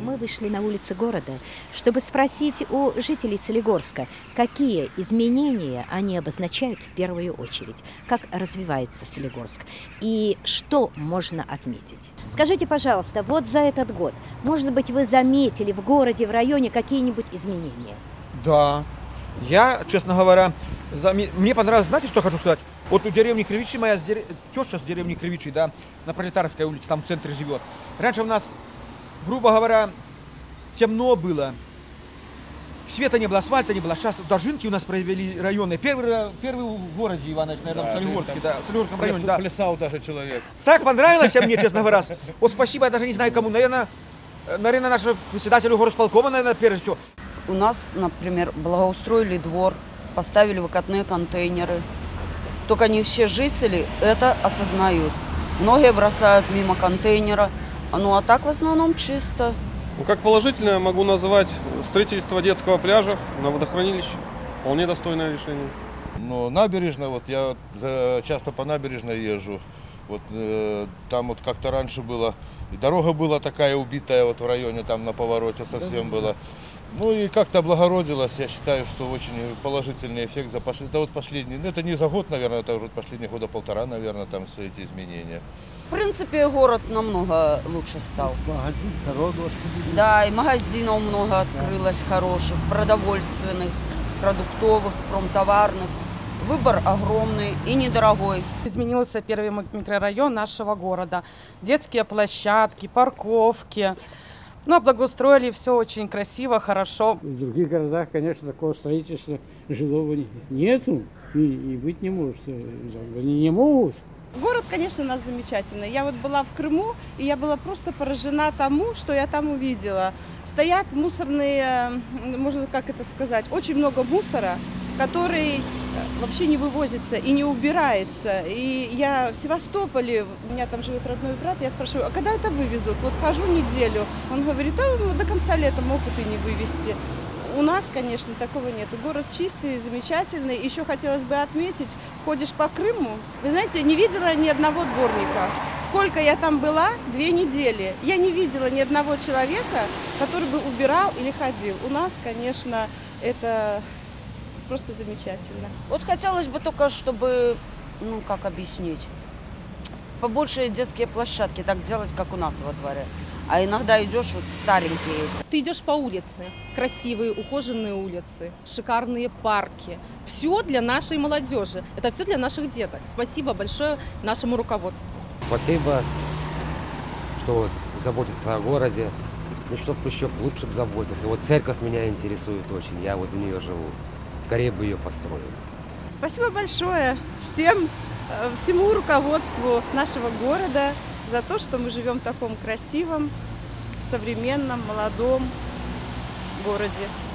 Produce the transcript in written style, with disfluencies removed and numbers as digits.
Мы вышли на улицы города, чтобы спросить у жителей Солигорска, какие изменения они обозначают в первую очередь, как развивается Солигорск и что можно отметить. Скажите, пожалуйста, вот за этот год, может быть, вы заметили в городе, в районе какие-нибудь изменения? Да, я, честно говоря, мне понравилось, знаете, что я хочу сказать? Вот у деревни Кривичи, моя теща с деревни Кривичи, да, на Пролетарской улице, там в центре живет. Раньше у нас, грубо говоря, темно было. Света не было, асфальта не было. Сейчас дожинки у нас провели районы. Первый в городе, Иванович, наверное, в Солигорске, да, в Солигорском районе. Да. Плясал даже человек. Так понравилось мне, честно говоря. Вот спасибо, я даже не знаю кому. Наверное, нашему председателю горосполкома, наверное, прежде всего. У нас, например, благоустроили двор, поставили выкатные контейнеры. Только не все жители это осознают. Многие бросают мимо контейнера. Ну а так в основном чисто. Ну, как положительное могу назвать строительство детского пляжа на водохранилище. Вполне достойное решение. Ну, набережная, вот я часто по набережной езжу. Вот там вот как-то раньше было, и дорога была такая убитая вот в районе, там на повороте совсем было. Ну и как-то облагородилось, я считаю, что очень положительный эффект за это вот последний, это не за год, наверное, это уже последние года полтора, наверное, там все эти изменения. В принципе, город намного лучше стал. Магазин, дорога. Да, и магазинов много открылось хороших, продовольственных, продуктовых, промтоварных. Выбор огромный и недорогой. Изменился первый микрорайон нашего города. Детские площадки, парковки. Но благоустроили все очень красиво, хорошо. В других городах, конечно, такого строительства жилого нету и быть не может. Они не могут. Город, конечно, у нас замечательный. Я вот была в Крыму, и я была просто поражена тому, что я там увидела. Стоят мусорные, можно как это сказать, очень много мусора, который вообще не вывозится и не убирается. И я в Севастополе, у меня там живет родной брат, я спрашиваю, а когда это вывезут? Вот хожу неделю. Он говорит, да, до конца лета могут и не вывезти. У нас, конечно, такого нет. Город чистый, замечательный. Еще хотелось бы отметить, ходишь по Крыму, вы знаете, не видела ни одного дворника. Сколько я там была? 2 недели. Я не видела ни одного человека, который бы убирал или ходил. У нас, конечно, это просто замечательно. Вот хотелось бы только, чтобы, ну как объяснить, побольше детские площадки, так делать, как у нас во дворе. А иногда идешь, вот старенькие эти. Ты идешь по улице, красивые, ухоженные улицы, шикарные парки. Все для нашей молодежи, это все для наших деток. Спасибо большое нашему руководству. Спасибо, что вот заботится о городе. Ну, чтобы еще лучше бы заботился. Вот церковь меня интересует очень, я возле нее живу. Скорее бы ее построили. Спасибо большое всему руководству нашего города за то, что мы живем в таком красивом, современном, молодом городе.